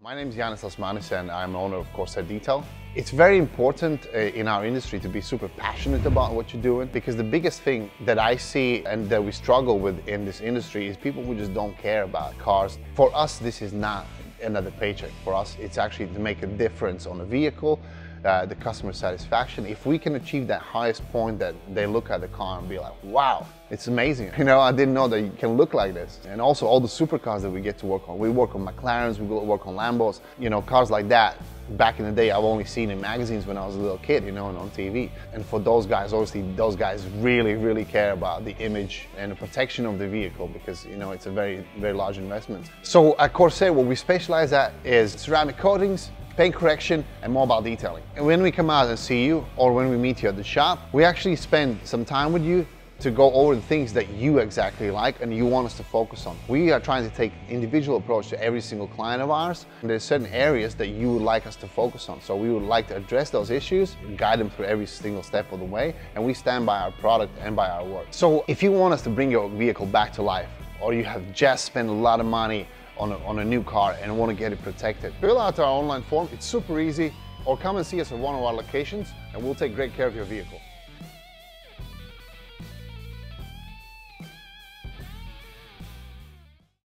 My name is Yanis Osmanis and I'm owner of Corsair Detail. It's very important in our industry to be super passionate about what you're doing, because the biggest thing that I see and that we struggle with in this industry is people who just don't care about cars. For us, this is not another paycheck. For us, it's actually to make a difference on the vehicle, the customer satisfaction. If we can achieve that highest point that they look at the car and be like, wow, it's amazing. You know, I didn't know that you can look like this. And also all the supercars that we get to work on. We work on McLarens, we work on Lambos, you know, cars like that. Back in the day, I've only seen in magazines when I was a little kid, you know, and on TV. And for those guys, obviously, those guys really care about the image and the protection of the vehicle, because, you know, it's a very large investment. So at Corsair, what we specialize at is ceramic coatings, paint correction, and mobile detailing. And when we come out and see you, or when we meet you at the shop, we actually spend some time with you to go over the things that you exactly like and you want us to focus on. We are trying to take individual approach to every single client of ours. And there's certain areas that you would like us to focus on. So we would like to address those issues, guide them through every single step of the way, and we stand by our product and by our work. So if you want us to bring your vehicle back to life, or you have just spent a lot of money on a new car and want to get it protected, fill out our online form. It's super easy, or come and see us at one of our locations and we'll take great care of your vehicle.